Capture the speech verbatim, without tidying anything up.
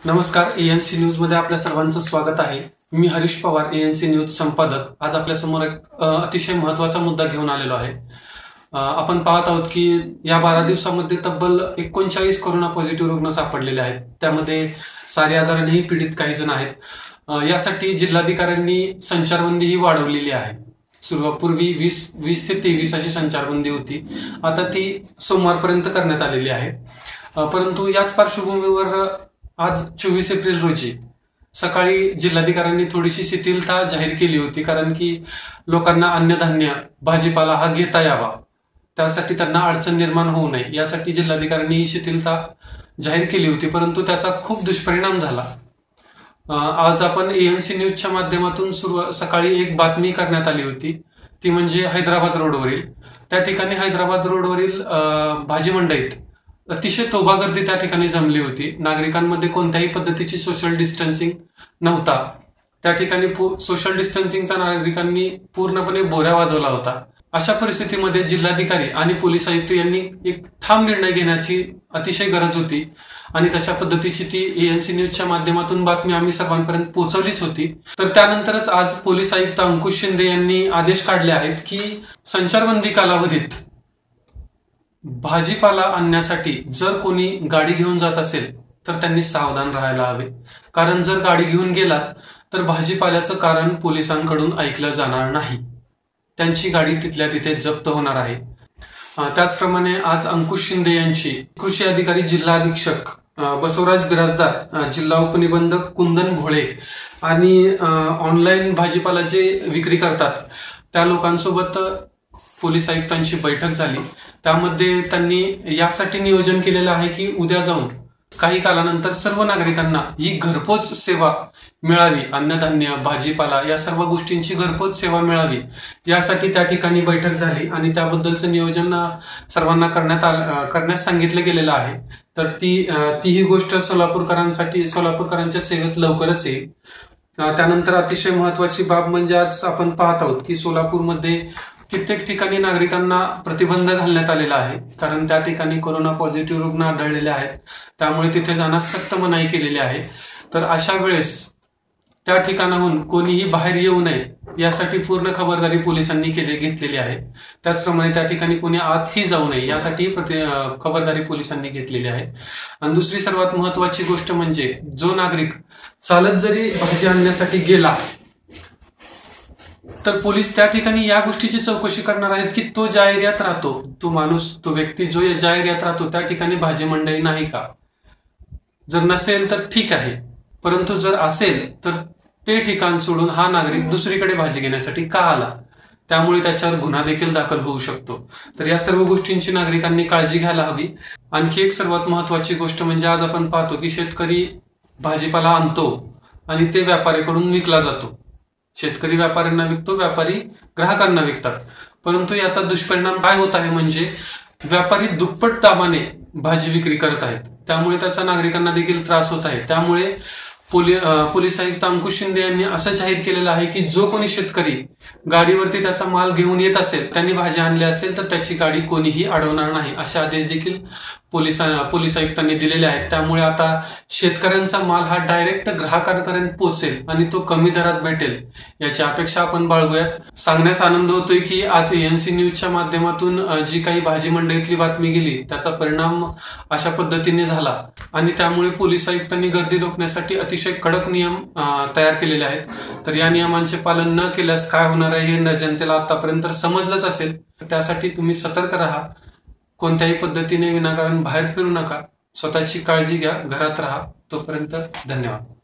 नमस्कार, ANC news मध्ये आपल्या सर्वांचं स्वागत आहे। मी हरीश पवार, एएनसी न्यूज संपादक। आज आपल्या समोर एक अतिशय महत्त्वाचा मुद्दा घेऊन आलेलो आहे। आपण पाहत आहोत की या बारा दिवसांमध्ये तब्बल एकोणचाळीस कोरोना पॉझिटिव्ह रुग्ण सापडलेले आहेत। त्यामध्ये सारे आजारानेही पीडित काही जण आहेत। यासाठी जिल्हाधिकाऱ्यांनी संचारबंदीही वाढवलेली आहे। सुरुवातीपूर्वी वीस वीस ते तेवीस अशी संचारबंदी होती, आता ती सोमवारपर्यंत करण्यात आलेली आहे। परंतु याच पार्श्वभूमीवर आज चोवीस एप्रिल रोजी सकाळी जिल्हाधिकाऱ्यांनी थोडीशी शिथिलता जाहीर केली होती, कारण की लोकांना अन्नधान्य भाजीपाला हा घेता यावा, त्यासाठी त्यांना अडचण निर्माण होऊ नये यासाठी जिल्हाधिकाऱ्यांनी ही शिथिलता जाहीर केली होती। परंतु त्याचा खूप दुष्परिणाम झाला। आज आपण एएनसी न्यूजच्या माध्यमातून सुरू सकाळी एक बातमी करण्यात आली होती, ती म्हणजे हैदराबाद रोडवरील त्या ठिकाणी हैदराबाद रोडवरील भाजी मंडईत अतिशय तोबा गर्दी त्या ठिकाणी जमली होती। नागरिकांमध्ये कोणत्याही पद्धतीची सोशल डिस्टन्सिंग नव्हता। त्या ठिकाणी सोशल डिस्टन्सिंगचा नागरिकांनी पूर्णपणे बोऱ्या वाजवला होता। अशा परिस्थितीमध्ये जिल्हाधिकारी आणि पोलीस आयुक्त यांनी एक ठाम निर्णय घेण्याची अतिशय गरज होती आणि तशा पद्धतीची ती एएनसी न्यूजच्या माध्यमातून बातमी आम्ही सर्वांपर्यंत पोहोचवलीच होती। तर त्यानंतरच आज पोलीस आयुक्त अंकुश शिंदे यांनी आदेश काढले आहेत की संचारबंदी कालावधीत भाजीपाला आणण्यासाठी जर कोणी गाडी घेऊन जात असेल तर त्यांनी सावधान राहायला हवे, कारण जर गाडी घेऊन गेलात तर भाजीपाल्याचं कारण पोलिसांकडून ऐकलं जाणार नाही, त्यांची गाडी तिथल्या तिथे जप्त होणार आहे। त्याचप्रमाणे आज अंकुश शिंदे यांची कृषी अधिकारी जिल्हा अधीक्षक बसवराज बिराजदार, जिल्हा उपनिबंधक कुंदन भोळे आणि ऑनलाईन भाजीपाला जे विक्री करतात त्या लोकांसोबत पोलीस आयुक्तांची बैठक झाली। त्यामध्ये त्यांनी यासाठी नियोजन केलेलं आहे की उद्या जाऊन काही कालानंतर सर्व नागरिकांना ही घरपोच सेवा मिळावी, अन्नधान्य भाजीपाला या सर्व गोष्टींची घरपोच सेवा मिळावी यासाठी त्या ठिकाणी बैठक झाली आणि त्याबद्दलचं नियोजन सर्वांना करण्यात आलं करण्यास सांगितलं गेलेलं आहे। तर ती ती ही गोष्ट सोलापूरकरांसाठी सोलापूरकरांच्या सेवेत लवकरच येईल। त्यानंतर अतिशय महत्वाची बाब म्हणजे आज आपण पाहत आहोत की सोलापूरमध्ये कित्येक ठिकाणी नागरिकांना प्रतिबंध घालण्यात आलेला आहे, कारण त्या ठिकाणी कोरोना पॉझिटिव्ह रुग्ण आढळलेले आहेत, त्यामुळे तिथे जाण्यास सक्त मनाई केलेली आहे। तर अशा वेळेस त्या ठिकाणाहून कोणीही बाहेर येऊ नये यासाठी पूर्ण खबरदारी पोलिसांनी केली घेतलेली आहे। त्याचप्रमाणे त्या ठिकाणी कोणी आतही जाऊ नये यासाठी खबरदारी पोलिसांनी घेतलेली आहे। आणि दुसरी सर्वात महत्वाची गोष्ट म्हणजे जो नागरिक चालत जरी भाजी आणण्यासाठी गेला तर पोलीस त्या ठिकाणी या गोष्टीची चौकशी करणार आहेत की तो ज्या एरियात राहतो, तो माणूस तो व्यक्ती जो ज्या एरियात राहतो त्या ठिकाणी भाजी मंडई नाही का। जर नसेल तर ठीक आहे, परंतु जर असेल तर ते ठिकाण सोडून हा नागरिक दुसरीकडे भाजी घेण्यासाठी का आला, त्यामुळे त्याच्यावर गुन्हा देखील दाखल होऊ शकतो। तर या सर्व गोष्टींची नागरिकांनी काळजी घ्यायला हवी। आणखी एक सर्वात महत्वाची गोष्ट म्हणजे आज आपण पाहतो की शेतकरी भाजीपाला आणतो आणि ते व्यापाऱ्याकडून विकला जातो। शेतकरी व्यापाऱ्यांना विकतो, व्यापारी ग्राहकांना विकतात, परंतु याचा दुष्परिणाम काय होत आहे म्हणजे व्यापारी दुप्पट दामाने भाजी विक्री करत आहेत, त्यामुळे त्याचा नागरिकांना देखील त्रास होत आहे। त्यामुळे पोलीस आयुक्त अंकुश शिंदे यांनी असं जाहीर केलेलं आहे की जो कोणी शेतकरी गाडीवरती त्याचा माल घेऊन येत असेल, त्यांनी भाजी आणली असेल तर त्याची गाडी कोणीही अडवणार नाही, असे आदेश देखील पोलीस पोलीस आयुक्तांनी दिलेले आहेत। त्यामुळे आता शेतकऱ्यांचा माल हा डायरेक्ट ग्राहकांपर्यंत पोहोचेल आणि तो कमी दरात भेटेल याची अपेक्षा आपण बाळगूयात। सांगण्यास आनंद होतोय की आज एएनसी न्यूजच्या माध्यमातून जी काही भाजी मंडईतली बातमी गेली त्याचा परिणाम अशा पद्धतीने झाला आणि त्यामुळे पोलीस आयुक्तांनी गर्दी रोखण्यासाठी अतिशय कडक नियम तयार केलेले आहेत। तर या नियमांचे पालन न केल्यास काय होणार आहे हे जनतेला आतापर्यंत समजलंच असेल। त्यासाठी तुम्ही सतर्क राहा, कोणत्याही पद्धतीने विनाकारण बाहेर फिरू नका, स्वतःची काळजी घ्या, घरात राहा। तोपर्यंत धन्यवाद।